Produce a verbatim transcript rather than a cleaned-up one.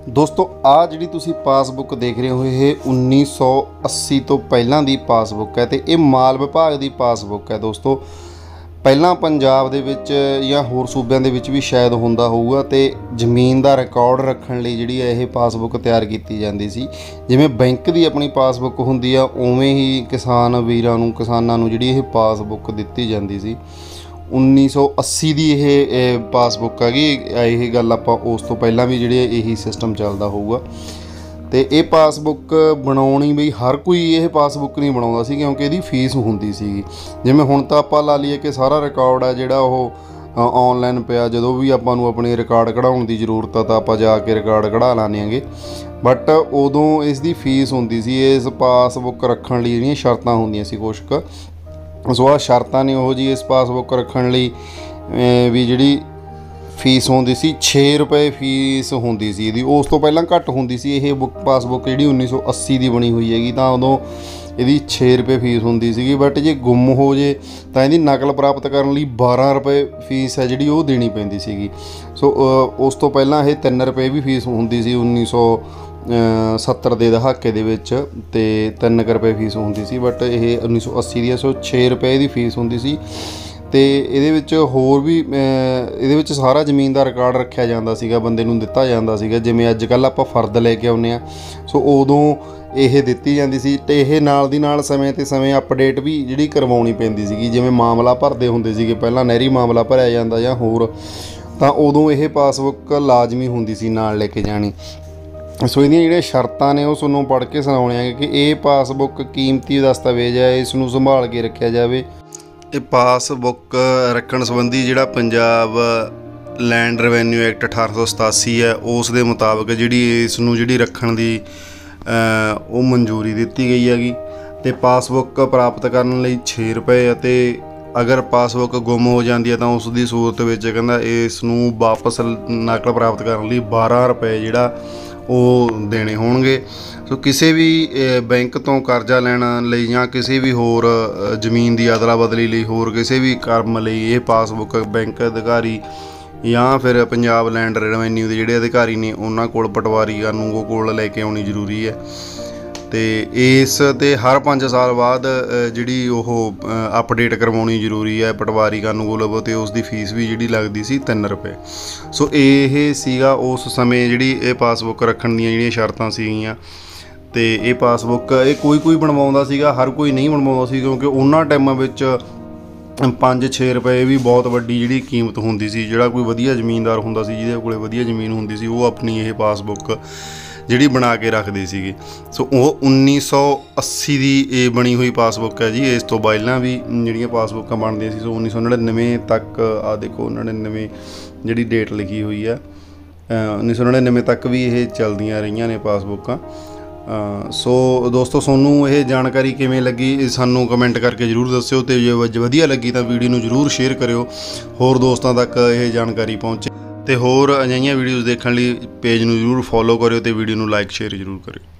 दोस्तों आ जी तुसी पासबुक देख रहे हो ये उन्नीस सौ अस्सी तो पहला दी पासबुक है तो ये माल विभाग की पासबुक है। दोस्तों पहला पंजाब दे विच या होर सूबਿਆਂ ਦੇ ਵਿੱਚ भी शायद ਹੁੰਦਾ ਹੋਊਗਾ तो ਜ਼ਮੀਨ ਦਾ ਰਿਕਾਰਡ ਰੱਖਣ ਲਈ ਜਿਹੜੀ ਇਹ ਪਾਸਬੁੱਕ ਤਿਆਰ ਕੀਤੀ ਜਾਂਦੀ ਸੀ। ਜਿਵੇਂ ਬੈਂਕ ਦੀ ਆਪਣੀ ਪਾਸਬੁੱਕ ਹੁੰਦੀ ਆ ਉਵੇਂ ਹੀ ਕਿਸਾਨ ਵੀਰਾਂ ਨੂੰ ਕਿਸਾਨਾਂ ਨੂੰ ਜਿਹੜੀ ਇਹ ਪਾਸਬੁੱਕ ਦਿੱਤੀ ਜਾਂਦੀ ਸੀ। उन्नीस सौ अस्सी ਦੀ ਇਹ ਪਾਸਬੁੱਕ ਹੈਗੀ। ਇਹ ਗੱਲ ਆਪਾਂ ਉਸ ਤੋਂ ਪਹਿਲਾਂ ਵੀ ਜਿਹੜੇ ਇਹੀ ਸਿਸਟਮ ਚੱਲਦਾ ਹੋਊਗਾ ਤੇ ਇਹ ਪਾਸਬੁੱਕ ਬਣਾਉਣੀ ਬਈ ਹਰ ਕੋਈ ਇਹ ਪਾਸਬੁੱਕ ਨਹੀਂ ਬਣਾਉਂਦਾ ਸੀ ਕਿਉਂਕਿ ਇਹਦੀ ਫੀਸ ਹੁੰਦੀ ਸੀ। ਜਿਵੇਂ ਹੁਣ ਤਾਂ ਆਪਾਂ ਲਾ ਲਈਏ ਕਿ ਸਾਰਾ ਰਿਕਾਰਡ ਆ ਜਿਹੜਾ ਉਹ ਆਨਲਾਈਨ ਪਿਆ, ਜਦੋਂ ਵੀ ਆਪਾਂ ਨੂੰ ਆਪਣੇ ਰਿਕਾਰਡ ਕਢਾਉਣ ਦੀ ਜ਼ਰੂਰਤ ਆ ਤਾਂ ਆਪਾਂ ਜਾ ਕੇ ਰਿਕਾਰਡ ਕਢਾ ਲਾਂਗੇ ਆਂਗੇ। ਬਟ ਉਦੋਂ ਇਸ ਦੀ ਫੀਸ ਹੁੰਦੀ ਸੀ। ਇਸ ਪਾਸਬੁੱਕ ਰੱਖਣ ਲਈ ਜਿਹੜੀਆਂ ਸ਼ਰਤਾਂ ਹੁੰਦੀਆਂ ਸੀ ਕੁਛ ਕੁ, ਸੋ ਆ ਸ਼ਰਤਾਂ ਨੇ ਉਹ ਜੀ ਇਸ ਪਾਸਬੁੱਕ ਰੱਖਣ ਲਈ ਵੀ ਜਿਹੜੀ ਫੀਸ ਹੁੰਦੀ ਸੀ ਛੇ ਰੁਪਏ ਫੀਸ ਹੁੰਦੀ ਸੀ ਇਹਦੀ। ਉਸ ਤੋਂ ਪਹਿਲਾਂ ਘੱਟ ਹੁੰਦੀ ਸੀ। ਇਹ ਬੁੱਕ ਪਾਸਬੁੱਕ ਜਿਹੜੀ ਉੱਨੀ ਸੌ ਅੱਸੀ ਦੀ ਬਣੀ ਹੋਈ ਹੈਗੀ ਤਾਂ ਉਦੋਂ ਇਹਦੀ ਛੇ ਰੁਪਏ ਫੀਸ ਹੁੰਦੀ ਸੀਗੀ। ਬਟ ਜੇ ਗੁੰਮ ਹੋ ਜੇ ਤਾਂ ਇਹਦੀ ਨਕਲ ਪ੍ਰਾਪਤ ਕਰਨ ਲਈ ਬਾਰਾਂ ਰੁਪਏ ਫੀਸ ਹੈ ਜਿਹੜੀ ਉਹ ਦੇਣੀ ਪੈਂਦੀ ਸੀਗੀ। ਸੋ ਉਸ ਤੋਂ ਪਹਿਲਾਂ ਇਹ ਤਿੰਨ ਰੁਪਏ ਵੀ ਫੀਸ ਹੁੰਦੀ ਸੀ ਉੱਨੀ ਸੌ सत्तर के दहाके दे विच ते तीन रुपए फीस होंदी सी। बट ये उन्नीस सौ अस्सी दी सौ छे रुपए की फीस होंदी सी। ते इहदे विच होर भी इहदे विच सारा जमीन का रिकार्ड रखा जांदा सीगा, बंदे नूं दित्ता जांदा सीगा। जिवें अजकल आपां फर्द लैके आउने आ सो उदों ਇਹ ਦਿੱਤੀ ਜਾਂਦੀ ਸੀ ਤੇ ਇਹ ਨਾਲ ਦੀ ਨਾਲ ਸਮੇਂ ਤੇ ਸਮੇਂ ਅਪਡੇਟ ਵੀ ਜਿਹੜੀ ਕਰਵਾਉਣੀ ਪੈਂਦੀ ਸੀਗੀ। ਜਿਵੇਂ ਮਾਮਲਾ ਭਰਦੇ ਹੁੰਦੇ ਸੀਗੇ ਪਹਿਲਾਂ, ਨਹਿਰੀ ਮਾਮਲਾ ਭਰਿਆ ਜਾਂਦਾ ਜਾਂ ਹੋਰ, ਤਾਂ ਉਦੋਂ ਇਹ ਪਾਸਬੁੱਕ ਲਾਜ਼ਮੀ ਹੁੰਦੀ ਸੀ ਨਾਲ ਲੈ ਕੇ ਜਾਣੀ। ਸੋ ਇਹਦੀਆਂ ਜਿਹੜੀਆਂ ਸ਼ਰਤਾਂ ਨੇ ਉਹ ਤੁਹਾਨੂੰ ਪੜ੍ਹ ਕੇ ਸੁਣਾਉਣੀਆਂ ਕਿ ਇਹ ਪਾਸਬੁੱਕ ਕੀਮਤੀ ਦਸਤਾਵੇਜ਼ ਹੈ, ਇਸ ਨੂੰ ਸੰਭਾਲ ਕੇ ਰੱਖਿਆ ਜਾਵੇ। ਇਹ ਪਾਸਬੁੱਕ ਰੱਖਣ ਸੰਬੰਧੀ ਜਿਹੜਾ ਪੰਜਾਬ ਲੈਂਡ ਰੈਵਨਿਊ ਐਕਟ ਅਠਾਰਾਂ ਸੌ ਸਤਾਸੀ ਹੈ ਉਸ ਦੇ ਮੁਤਾਬਕ ਜਿਹੜੀ ਇਸ ਨੂੰ ਜਿਹੜੀ ਰੱਖਣ ਦੀ ਉਹ ਮਨਜ਼ੂਰੀ ਦਿੱਤੀ ਗਈ ਹੈਗੀ। ਤੇ ਪਾਸਬੁੱਕ ਪ੍ਰਾਪਤ ਕਰਨ ਲਈ ਛੇ ਰੁਪਏ ਅਤੇ ਅਗਰ ਪਾਸਬੁੱਕ ਗੁੰਮ ਹੋ ਜਾਂਦੀ ਹੈ ਤਾਂ ਉਸ ਦੀ ਸੂਰਤ ਵਿੱਚ ਕਹਿੰਦਾ ਇਸ ਨੂੰ ਵਾਪਸ ਨਕਲ ਪ੍ਰਾਪਤ ਕਰਨ ਲਈ ਬਾਰਾਂ ਰੁਪਏ ਜਿਹੜਾ ਉਹ ਦੇਣੇ ਹੋਣਗੇ। ਸੋ ਕਿਸੇ ਵੀ ਬੈਂਕ ਤੋਂ ਕਰਜ਼ਾ ਲੈਣ ਲਈ ਜਾਂ ਕਿਸੇ ਵੀ ਹੋਰ ਜ਼ਮੀਨ ਦੀ ਅਦਲਾ ਬਦਲੀ ਲਈ ਹੋਰ ਕਿਸੇ ਵੀ ਕੰਮ ਲਈ ਇਹ ਪਾਸਬੁੱਕ ਬੈਂਕ ਅਧਿਕਾਰੀ ਜਾਂ ਫਿਰ ਪੰਜਾਬ ਲੈਂਡ ਰੈਵਨਿਊ ਦੇ ਜਿਹੜੇ ਅਧਿਕਾਰੀ ਨੇ ਉਹਨਾਂ ਕੋਲ ਪਟਵਾਰੀ ਕਾਨੂੰਗੋ ਕੋਲ ਲੈ ਕੇ ਆਉਣੀ ਜ਼ਰੂਰੀ ਹੈ। ਤੇ ਇਸ ਤੇ ਹਰ ਪੰਜ ਸਾਲ ਬਾਅਦ ਜਿਹੜੀ ਉਹ ਅਪਡੇਟ ਕਰਵਾਉਣੀ ਜ਼ਰੂਰੀ ਹੈ ਪਟਵਾਰੀ ਕਾਨੂੰਗੋ ਲਵੋ ਤੇ ਉਸ ਦੀ ਫੀਸ ਵੀ ਜਿਹੜੀ ਲੱਗਦੀ ਸੀ ਤਿੰਨ ਰੁਪਏ। ਸੋ ਇਹ ਸੀਗਾ ਉਸ ਸਮੇਂ ਜਿਹੜੀ ਇਹ ਪਾਸਬੁੱਕ ਰੱਖਣ ਦੀਆਂ ਜਿਹੜੀਆਂ ਸ਼ਰਤਾਂ ਸੀਗੀਆਂ। ਤੇ ਇਹ ਪਾਸਬੁੱਕ ਇਹ ਕੋਈ ਕੋਈ ਬਣਵਾਉਂਦਾ ਸੀਗਾ, ਹਰ ਕੋਈ ਨਹੀਂ ਬਣਵਾਉਂਦਾ ਸੀ ਕਿਉਂਕਿ ਉਹਨਾਂ ਟਾਈਮਾਂ ਵਿੱਚ ਪੰਜ ਛੇ ਰੁਪਏ ਵੀ ਬਹੁਤ ਵੱਡੀ ਜਿਹੜੀ ਕੀਮਤ ਹੁੰਦੀ ਸੀ। ਜਿਹੜਾ ਕੋਈ ਵਧੀਆ ਜ਼ਮੀਨਦਾਰ ਹੁੰਦਾ ਸੀ ਜਿਹਦੇ ਕੋਲ ਵਧੀਆ ਜ਼ਮੀਨ ਹੁੰਦੀ ਸੀ ਉਹ ਆਪਣੀ ਇਹ ਪਾਸਬੁੱਕ ਜਿਹੜੀ ਬਣਾ ਕੇ ਰੱਖਦੇ ਸੀਗੇ। ਸੋ ਉਹ ਉੱਨੀ ਸੌ ਅੱਸੀ ਦੀ ਇਹ ਬਣੀ ਹੋਈ ਪਾਸਬੁੱਕ ਹੈ ਜੀ। ਇਸ ਤੋਂ ਪਹਿਲਾਂ ਵੀ ਜਿਹੜੀਆਂ ਪਾਸਬੁੱਕਾਂ ਬਣਦੀਆਂ ਸੀ ਸੋ ਉੱਨੀ ਸੌ ਨੜਿਨਵੇਂ ਤੱਕ ਆ ਦੇਖੋ ਨੜਿਨਵੇਂ ਜਿਹੜੀ ਡੇਟ ਲਿਖੀ ਹੋਈ ਹੈ ਉੱਨੀ ਸੌ ਨੜਿਨਵੇਂ ਤੱਕ ਵੀ ਇਹ ਚੱਲਦੀਆਂ ਰਹੀਆਂ ਨੇ ਪਾਸਬੁੱਕਾਂ। ਸੋ ਦੋਸਤੋ ਤੁਹਾਨੂੰ ਇਹ ਜਾਣਕਾਰੀ ਕਿਵੇਂ ਲੱਗੀ ਸਾਨੂੰ ਕਮੈਂਟ ਕਰਕੇ ਜ਼ਰੂਰ ਦੱਸਿਓ ਤੇ ਜੇ ਵਧੀਆ ਲੱਗੀ ਤਾਂ ਵੀਡੀਓ ਨੂੰ ਜ਼ਰੂਰ ਸ਼ੇਅਰ ਕਰਿਓ ਹੋਰ ਦੋਸਤਾਂ ਤੱਕ ਇਹ ਜਾਣਕਾਰੀ ਪਹੁੰਚੇ। ਤੇ ਹੋਰ ਅਜਿਹੀਆਂ ਵੀਡੀਓਜ਼ ਦੇਖਣ ਲਈ ਪੇਜ ਨੂੰ ਜ਼ਰੂਰ ਫੋਲੋ ਕਰਿਓ ਤੇ ਵੀਡੀਓ ਨੂੰ ਲਾਈਕ ਸ਼ੇਅਰ ਜ਼ਰੂਰ ਕਰਿਓ।